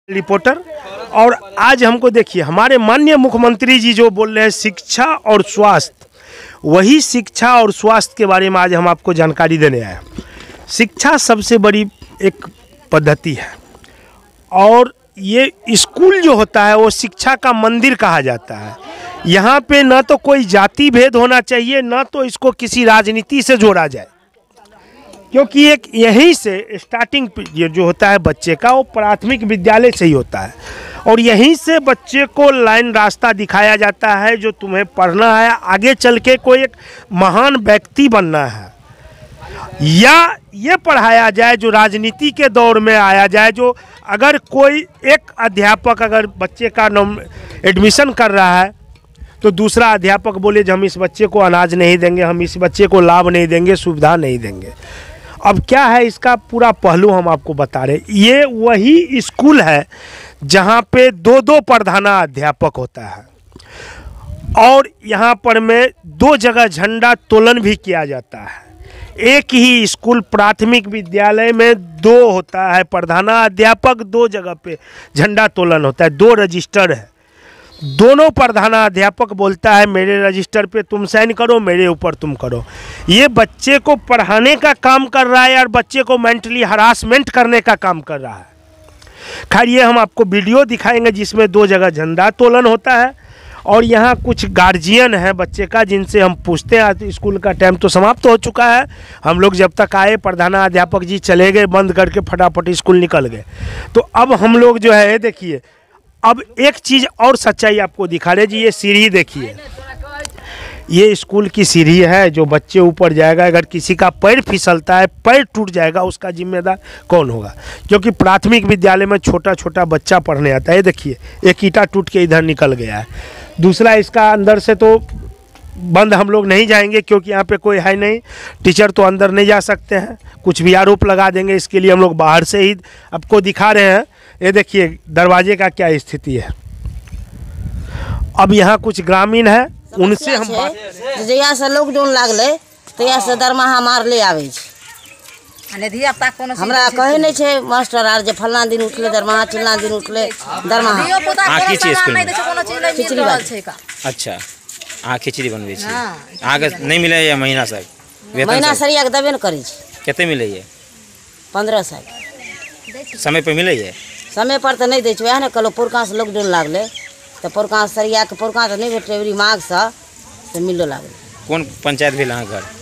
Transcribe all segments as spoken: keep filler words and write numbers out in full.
Reporter. और आज हमको देखिए हमारे माननीय मुख्यमंत्री जी जो बोल रहे हैं शिक्षा और स्वास्थ्य, वही शिक्षा और स्वास्थ्य के बारे में आज हम आपको जानकारी देने आए। शिक्षा सबसे बड़ी एक पद्धति है और ये स्कूल जो होता है वो शिक्षा का मंदिर कहा जाता है। यहाँ पे न तो कोई जाति भेद होना चाहिए, न तो इसको किसी राजनीति से जोड़ा जाए, क्योंकि एक यहीं से स्टार्टिंग जो होता है बच्चे का वो प्राथमिक विद्यालय से ही होता है और यहीं से बच्चे को लाइन रास्ता दिखाया जाता है जो तुम्हें पढ़ना है, आगे चल के कोई एक महान व्यक्ति बनना है, या ये पढ़ाया जाए जो राजनीति के दौर में आया जाए। जो अगर कोई एक अध्यापक अगर बच्चे का एडमिशन कर रहा है तो दूसरा अध्यापक बोले जो हम इस बच्चे को अनाज नहीं देंगे, हम इस बच्चे को लाभ नहीं देंगे, सुविधा नहीं देंगे। अब क्या है इसका पूरा पहलू हम आपको बता रहे। ये वही स्कूल है जहाँ पे दो दो प्रधानाध्यापक होता है और यहाँ पर में दो जगह झंडा तोलन भी किया जाता है। एक ही स्कूल प्राथमिक विद्यालय में दो होता है प्रधानाध्यापक, दो जगह पे झंडा तोलन होता है, दो रजिस्टर है। दोनों प्रधानाध्यापक बोलता है मेरे रजिस्टर पे तुम साइन करो, मेरे ऊपर तुम करो। ये बच्चे को पढ़ाने का काम कर रहा है और बच्चे को मेंटली हरासमेंट करने का काम कर रहा है। खैर ये हम आपको वीडियो दिखाएंगे जिसमें दो जगह झंडा तोलन होता है और यहाँ कुछ गार्जियन है बच्चे का जिनसे हम पूछते हैं। स्कूल का टाइम तो समाप्त हो चुका है, हम लोग जब तक आए प्रधानाध्यापक जी चले गए, बंद करके फटाफट स्कूल निकल गए। तो अब हम लोग जो है देखिए, अब एक चीज़ और सच्चाई आपको दिखा रहे जी। ये सीढ़ी देखिए, ये स्कूल की सीढ़ी है जो बच्चे ऊपर जाएगा। अगर किसी का पैर फिसलता है, पैर टूट जाएगा, उसका जिम्मेदार कौन होगा? क्योंकि प्राथमिक विद्यालय में छोटा छोटा बच्चा पढ़ने आता है। देखिए एक ईंटा टूट के इधर निकल गया है। दूसरा इसका अंदर से तो बंद हम लोग नहीं जाएंगे क्योंकि यहाँ पे कोई है नहीं, टीचर तो अंदर नहीं जा सकते हैं, कुछ भी आरोप लगा देंगे। इसके लिए हम लोग बाहर से ही आपको दिखा रहे हैं। ये देखिए दरवाजे का क्या स्थिति है। अब यहाँ कुछ ग्रामीण है, उनसे हम बात जहिया से लॉकडाउन लागले तहिया से दरमाहा मार ले आवे छै। हमरा कहे नहीं छे मास्टर आर जे फलना दिन उठले दरमाहा, चिल्ला दिन उठले दरमाहा। आ की चीज स्कूल में खिचड़ी बात छै का। अच्छा आ खिचड़ी बनबै छी, आगे नहीं मिले ये महीना से वेतन महीना सरिया के देबे न करै छै। कते मिले ये? पंद्रह सौ समय पे मिले ये? समय पर तो नहीं दै छै। वएह ने कहलो पुरका से लॉकडाउन लागले तो पुरका सरिया के पुरका तो नहीं भेटे, एवरी माघ से से मिलो लागले। कौन पंचायत भेल अहाँ घर?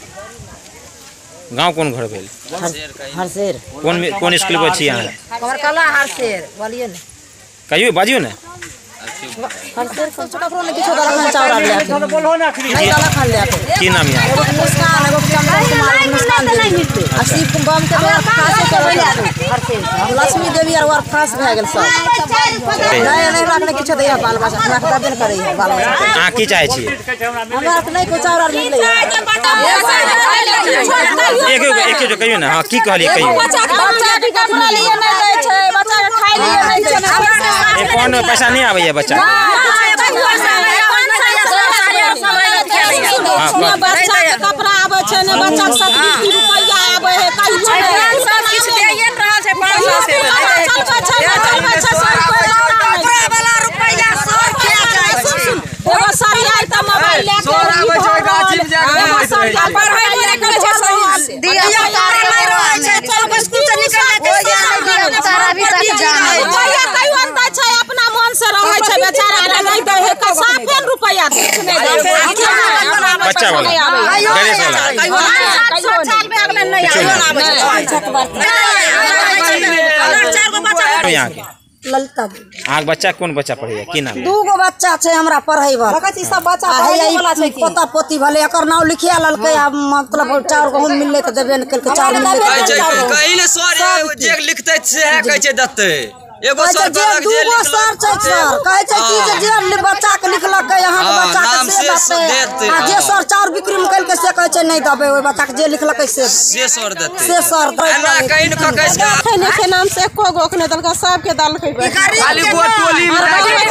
गांव कौन घर भेल? हरसेर। कौन कौन स्कूल पर छी अहाँ? हमर कला हरसेर बोलिए ने, कहियो बाजियो ने। हरसेर को छोटा करो ने किछो दला चावल ले आके बोलो ना, नहीं दला खा ले आके। की नाम है? एगो मुस्कान, एगो चंद्र कुमार मुस्कान नहीं मिलते। अस्सी बम के द्वारा फांसी के हरसेर हम लक्ष्मी देवी और फांस भ गेल सब। नहीं नहीं रखने किछो दैया बाल बच्चा हमरा के देबे न करे है बाल बच्चा। आ की चाहे छी? हमरा के नहीं को चावल मिले है। एक एक जो कहियो ना। हां की कहलिए कहियो? बच्चा के कपड़ा लिए नहीं दै छै, बच्चा के खाए लिए नहीं दै छै। ए कोन पैसा नहीं आवे बच्चा? बच्चा के कपड़ा आवे छै ने, बच्चा के सब बीस रुपया आवे है, कहियो नहीं सब किछ देइए रहल छै। पाँच सौ से चलबे छै चलबे छै सब कपड़ा वाला रुपया सब खा जाय छै। एगो सरिया त मोबाइल ले के आवे छै गाछी में जाके एगो सरिया पढ़ाई ले करे छै सही दिया तारे नहीं रहै छै। चल स्कूल से निकल के दिया तारा भी तक जाने रुपया कहियो अंदर छै, अपना मन से रहै छै बेचारा रे, नहीं दे है का साफे रुपया दे बच्चा वाला गणेश वाला साल में अगले नहीं आवे चार गो बच्चा यहाँ के ललता। आग बच्चा कौन बच्चा पढ़े की नाम? दू गो बच्चा छै हमरा पढ़ै वाला। कथि सब बच्चा पढ़ै वाला छै कि पोता पोती भले एकर नाम लिखिया ललकै। मतलब चार गो हम मिलले त देबे न केलकै। चार मिलले कहिले सर जे लिखतै से कहै छै दत्ते एगो सर कहलक जे सर छै सर कहै छै कि जे बच्चा के लिखलक यहाँ के बच्चा के से देतै आ जे सर चार बिक्री में कहलकै से कहै छै नहीं देबै ओइ बच्चा के जे लिखलक से से सर देतै से सर एना कहि न कहै छै खने के नाम से एको गो के दलका सब के दलकै खाली वोट टोली में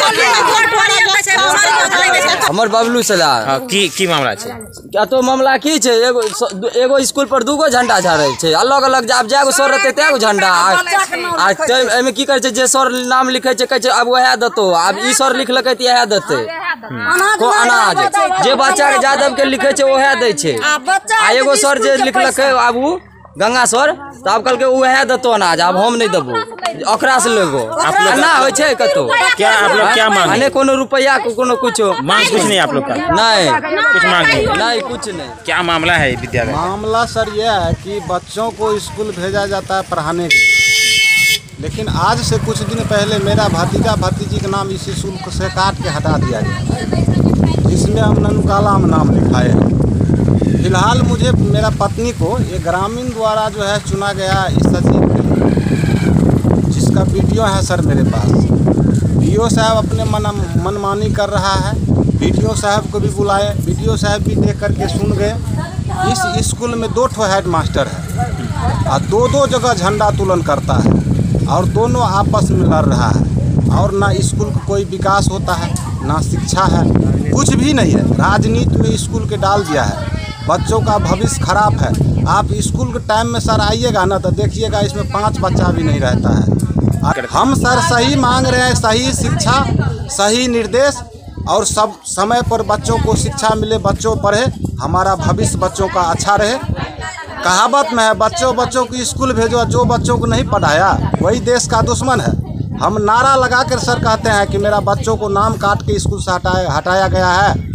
हमर बबलू सला। हां की की मामला छै? क्या तो मामला की छै? एगो एगो स्कूल पर दूगो झंडा झाड़ै छै, अलग अलग जाब जागो सर रहतै तैगो झंडा आ एमे की कहै छै जे सर नाम लिखे छै कहै छै अब वह देतो, अब ई सर लिखलकै त इएह देतै को अनाज। जे बच्चा के यादव के लिखे छै वह दै छै। आ एगो सर जे लिखलकै अब उ गंगा सर तो अब कल के वह देतो अनाज, अब हम नहीं देबो, ओकरा से लेबो। ना होय छै कतो क्या आप लोग क्या मांग अने कोनो रुपया को कोनो कुछो मांग कुछ नहीं आप लोग का? नहीं कुछ मांग नहीं नहीं कुछ नहीं। क्या मामला है विद्यालय? मामला सर यह है कि बच्चों को स्कूल भेजा जाता है पढ़ाने के लिए, लेकिन आज से कुछ दिन पहले मेरा भतीजा भतीजी का नाम इसी शुल्क से काट के हटा दिया गया, जिसमें हम ननकालाम नाम लिखाए हैं। फिलहाल मुझे मेरा पत्नी को ये ग्रामीण द्वारा जो है चुना गया इस सचिव के लिए, जिसका वीडियो है सर मेरे पास। वीडियो साहब अपने मन मनमानी कर रहा है, वीडियो साहब को भी बुलाए, वीडियो साहब भी देख करके सुन गए। इस स्कूल में दो ठो हेड मास्टर है और दो दो जगह झंडा तोलन करता है और दोनों आपस में लड़ रहा है, और ना स्कूल का कोई विकास होता है ना शिक्षा है, कुछ भी नहीं है। राजनीति में स्कूल के डाल दिया है, बच्चों का भविष्य खराब है। आप स्कूल के टाइम में सर आइएगा ना तो देखिएगा इसमें पांच बच्चा भी नहीं रहता है। हम सर सही मांग रहे हैं, सही शिक्षा, सही निर्देश और सब समय पर बच्चों को शिक्षा मिले, बच्चों पढ़े, हमारा भविष्य बच्चों का अच्छा रहे। कहावत में है बच्चों बच्चों को स्कूल भेजो, जो बच्चों को नहीं पढ़ाया वही देश का दुश्मन है। हम नारा लगा कर सर कहते हैं कि मेरा बच्चों को नाम काट के स्कूल से हटाया हटाया गया है,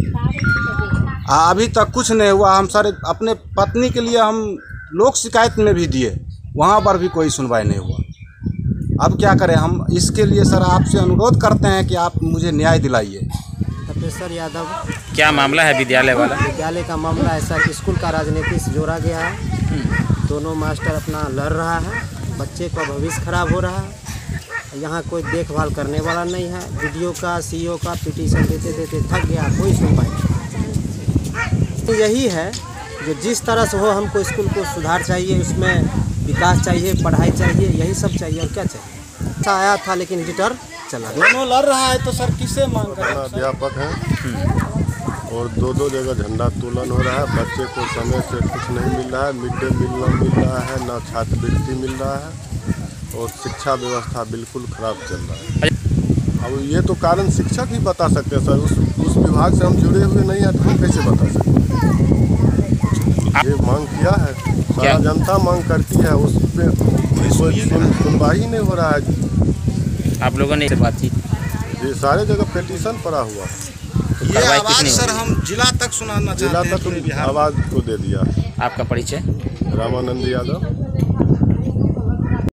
अभी तक कुछ नहीं हुआ। हम सर अपने पत्नी के लिए हम लोक शिकायत में भी दिए, वहाँ पर भी कोई सुनवाई नहीं हुआ। अब क्या करें हम? इसके लिए सर आपसे अनुरोध करते हैं कि आप मुझे न्याय दिलाइए। तपेश्वर यादव। क्या मामला है विद्यालय वाला? विद्यालय का मामला है सर, स्कूल का राजनीति से जोड़ा गया है। दोनों मास्टर अपना लड़ रहा है, बच्चे का भविष्य खराब हो रहा है, यहाँ कोई देखभाल करने वाला नहीं है। वीडियो का सीईओ का पिटीशन देते देते थक गया, कोई सुनवाई नहीं। यही है जो जिस तरह से हो, हमको स्कूल को सुधार चाहिए, उसमें विकास चाहिए, पढ़ाई चाहिए, यही सब चाहिए और क्या चाहिए। अच्छा आया था लेकिन एडिटर चला गया। दोनों लड़ रहा है तो सर किसे मांग कर? अध्यापक हैं और दो दो जगह झंडा तोलन हो रहा है। बच्चे को समय से कुछ नहीं मिल रहा है, मिड डे मील न मिल रहा है, ना छात्रवृत्ति मिल रहा है और शिक्षा व्यवस्था बिल्कुल खराब चल रहा है। अब ये तो कारण शिक्षक ही बता सकते हैं सर, उस उस विभाग से हम जुड़े हुए नहीं हैं तो हम कैसे बता सकते हैं? ये मांग किया है, सारा जनता मांग करती है, उस पर कोई सुनवाई नहीं हो रहा है। आप लोगों ने बातचीत? ये सारे जगह पिटीशन पड़ा हुआ है। ये आवाज़ सर हम जिला तक सुनाना चाहते हैं, जिला तक आवाज़ को दे दिया। आपका परिचय? रामानंद यादव।